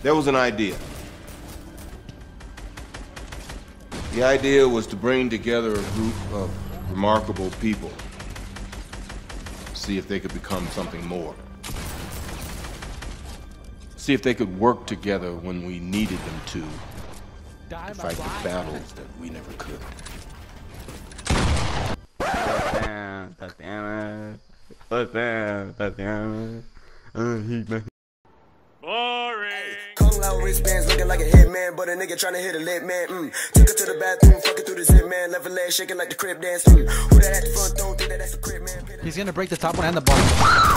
there was an idea. The idea was to bring together a group of remarkable people, see if they could become something more. See if they could work together when we needed them to fight the battles that we never could. Boring. Kung Lao wristbands looking like a hitman, but a nigga tryna hit a lit man. Took her to the bathroom, fucking through the zip man, left her leg shaking like the crib dance. Who that at the front don't think that that's a crib man. He's gonna break the top one and the bottom.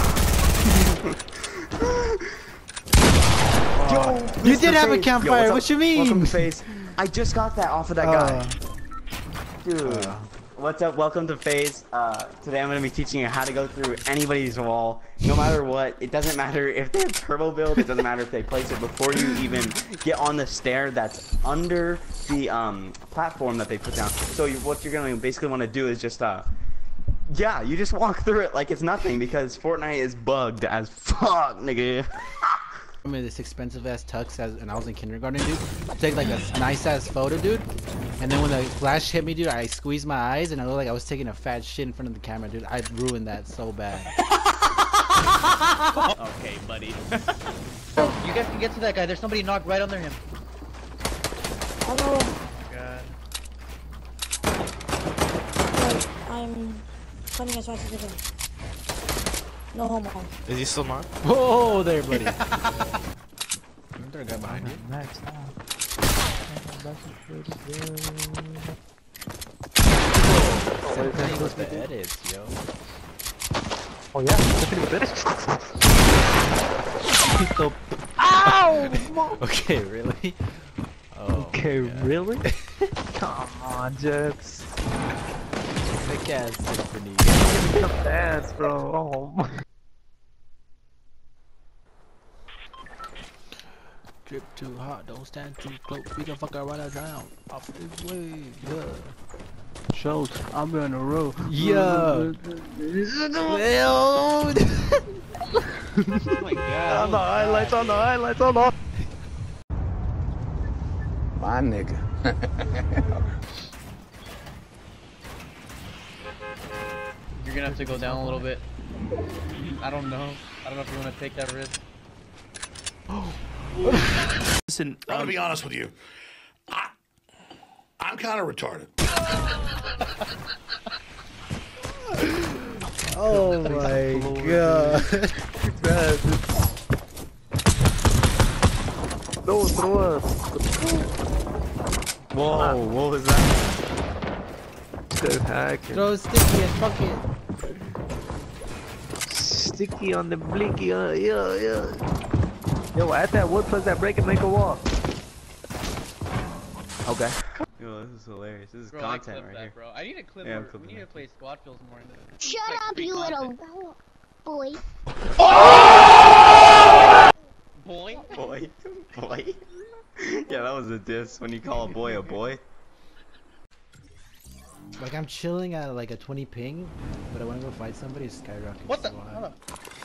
You did have a campfire. What you mean? Welcome to FaZe. I just got that off of that guy. Dude. What's up? Welcome to FaZe. Today I'm going to be teaching you how to go through anybody's wall, no matter what. It doesn't matter if they have turbo build. It doesn't matter if they place it before you even get on the stair that's under the platform that they put down. So what you're going to basically want to do is just yeah, you just walk through it like it's nothing because Fortnite is bugged as fuck, nigga. I mean, this expensive ass tux and I was in kindergarten, dude. Take like a nice ass photo, dude. And then when the flash hit me, dude, I squeezed my eyes and I looked like I was taking a fat shit in front of the camera, dude. I ruined that so bad. Okay, buddy. You guys can get to that guy. There's somebody knocked right under him. Hello. God. Wait, I'm coming as fast as I can. No homo. Is he still not? Whoa there, buddy. Isn't there a guy behind you? With the edits, yo. Oh yeah, with edits. Ow! Okay, really? Oh, Okay, really? Come on, Jets. Thick ass symphony. Give me some dance, bro. Oh my. Drip too hot, don't stand too close. We can fuck around and drown. Off this way, yeah. Shows, I'm in a row. Yeah. Oh my God. On the highlights, on the highlights, on the. My nigga. You're gonna have to go down a little bit. I don't know. I don't know if you want to take that risk. Listen, I'm gonna be honest with you. I'm kind of retarded. Oh my god. No, throw us. Whoa, what was that? Good hacking. Throw sticky and fuck it. Sticky on the blinky, yeah. Yo, add that wood plus that break and make a wall. Okay. Yo, this is hilarious. This is Bro, content right here. bro. I need to clip Yeah, I'm more. We clipping need to that. play squad fills more. Shut up, you little boy. Boy. Boy. Boy. Yeah, that was a diss when you call a boy a boy. Like I'm chilling at like a 20 ping, but I want to go fight somebody. It's skyrocketing. What the? so high. Hold up.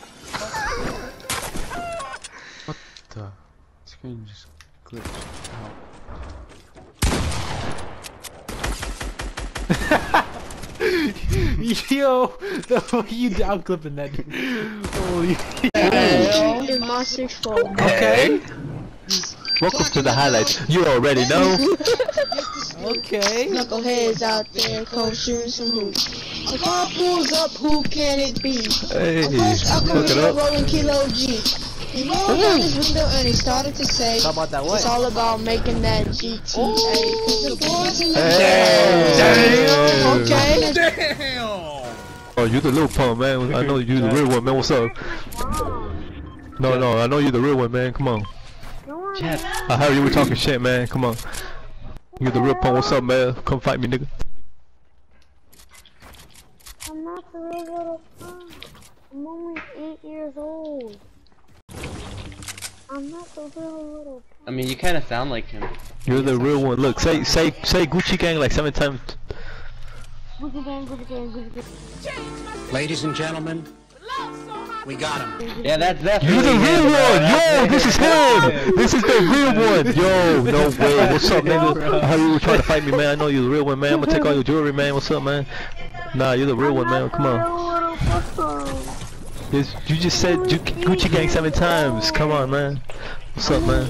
The screen just glitched out. Yo, the fuck you down clipping that? Holy. The monster's fault. Okay. Welcome to the highlights. You already know. Okay. Knuckleheads out there, come shooting some hoops. If I pulls up, who can it be? Hey, Of course, I'm look it up. rolling Kilo G. You know, down his window and he started to say, How about that it's what? all about making that GTA. Cause the boys in the Hey. okay. Oh, you the little punk, man. I know you the real one, man. What's up? No, I know you the real one, man. Come on. I heard you were talking shit, man. Come on. You the real punk. What's up, man? Come fight me, nigga. I'm not the real little punk. I'm only 8 years old. I'm not the real little punk. I mean, you kind of sound like him. You're the real one. Look, say Gucci Gang like 7 times. Gucci gang, Gucci gang, Gucci gang. Ladies and gentlemen, We got him. Yeah, that's You the real one! Yo, this is him! This is the real one! Yo, no way. What's up, nigga? How you were trying to fight me, man? I know you're the real one, man. I'm gonna take all your jewelry, man. What's up, man? Nah, you're the real one, man. Come on. You just said Gucci Gang 7 times. Come on, man. What's up, man?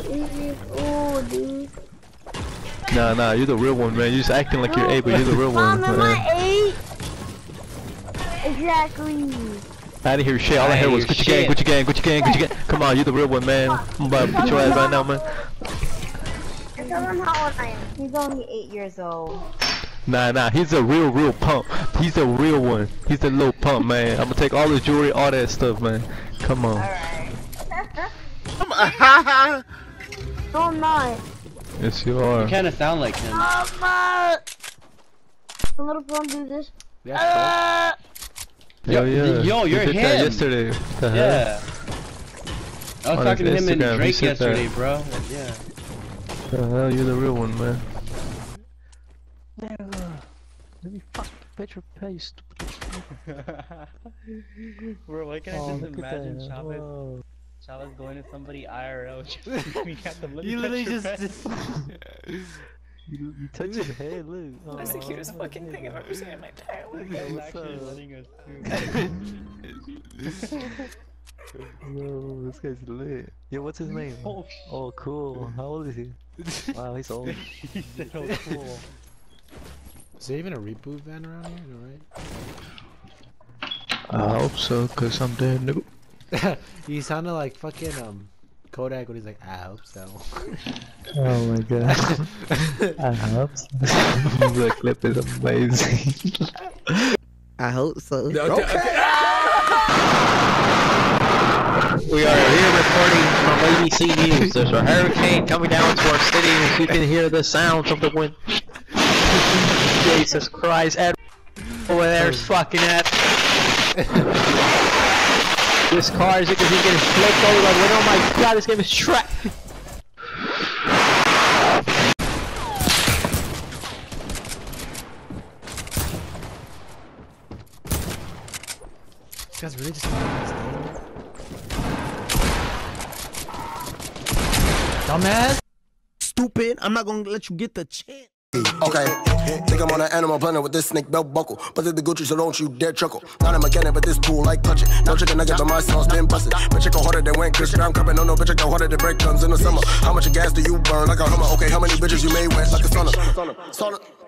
Nah, you're the real one, man. You're just acting like you're 8, but you're the real one, Mom, am I man. 8? Exactly. I didn't hear shit. All I heard was Gucci Gang, Gucci Gang, Gucci Gang, Gucci Gang. Come on, you're the real one, man. I'm about to put your ass right now, man. Tell him how old I am. He's only 8 years old. Nah, he's a real pump. He's the real one. He's the little pump, man. I'm gonna take all his jewelry, all that stuff, man. Come on. Alright. No, I'm not. Yes, you are. You kind of sound like him. Mama! The little phone do this. Yeah. Yo, yeah. Yo, you're we did him. that yesterday. The hell? Yeah. I was On talking to his him and Instagram, he Drake said yesterday, that. bro. Yeah. The hell, you're the real one, man. Let me fuck Petra paste. Bro, why can't I just imagine Chavez going to somebody IRL just looking at them, looking You literally at your just. You touch your head, look. Oh, That's the cutest fucking thing I've ever seen in my entire life. He's what's actually up? letting us do. Yo, this guy's lit. Yo, what's his name? Oh, cool. How old is he? Wow, he's old. He said, oh, cool. Is there even a reboot van around here? Right? I hope so, cause I'm dead, noob. He sounded like fucking Kodak when he's like, I hope so. Oh my god. I hope so. The clip is amazing. I hope so. We are here reporting from ABC News. There's a hurricane coming down to our city, and you can hear the sounds of the wind. Jesus Christ, Ed over there's fucking at. This car is getting flipped over the window. Oh my god, this game is trash. This guy's really just dumbass. Stupid, I'm not gonna let you get the chance. Okay, think I'm on an animal planet with this snake belt buckle. But the Gucci, so don't you dare chuckle. Not a mechanic, but this pool like touch it. No chicken nugget, but my sauce been busted. Bitch, I go harder than Wayne Chris. I'm coming, no, bitch, I go harder than break guns in the summer. How much gas do you burn like a Hummer? Okay, how many bitches you made wet like a sauna?